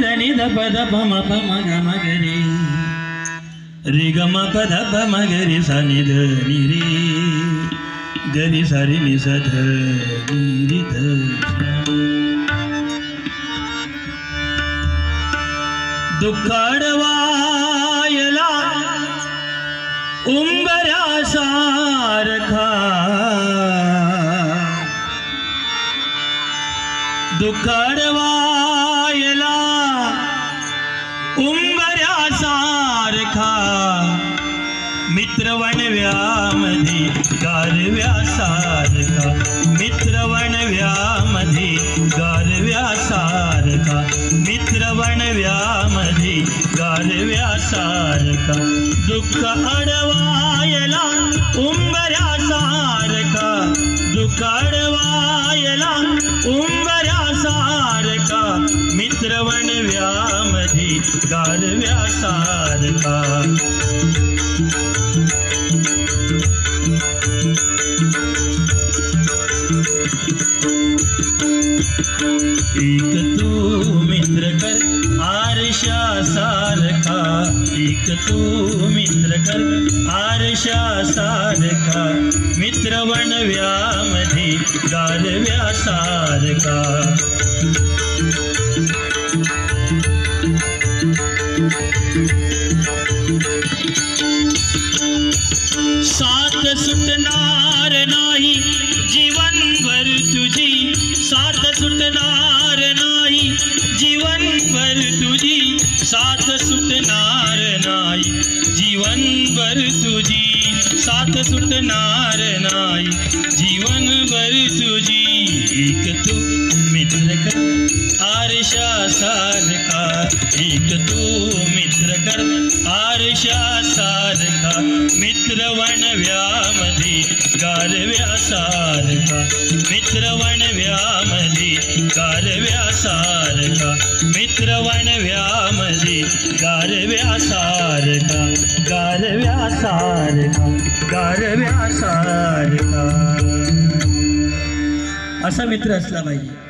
नि ध प ध प म प म ग म ग रे रे ग म प ध प म ग रे सा नि ध नि रे ग रे सा रे नि सा ध नि रे ध दुःखाडवायला उंबऱ्यासारखा दुःखाडवायला उंबऱ्यासारखा मित्रवणव्यामध्ये गारव्यासारखा मित्रवणव्यामध्ये गारव्यासारखा मित्रवणव्यामध्ये गारव्यासारखा दुःख अडवायला उंबऱ्यासारखा दुःख अडवायला उंबऱ्यासारखा मित्रवणव्यामध्ये गारव्यासारखा एक तू मित्र कर आरशासारखा एक तू मित्र कर आरशासारखा मित्रवणव्यामध्ये गारव्यासारखा साथ सुटणार नाही जीवनभर तुझी साथ सुटणार नाही जीवनभर तुझी साथ सुटणार नाही जीवनभर तुझी साथ सुटणार नाही जीवनभर तुझी एक तू मित्र कर आरशासारखा एक तू मित्र कर आरशासारखा मित्रवणव्यामध्ये गारव्यासारखा मित्रवणव्यामध्ये गारव्यासारखा मित्रवणव्यामध्ये गारव्यासारखा गारव्यासारखा गारव्यासारखा असा मित्र असला पाहिजे.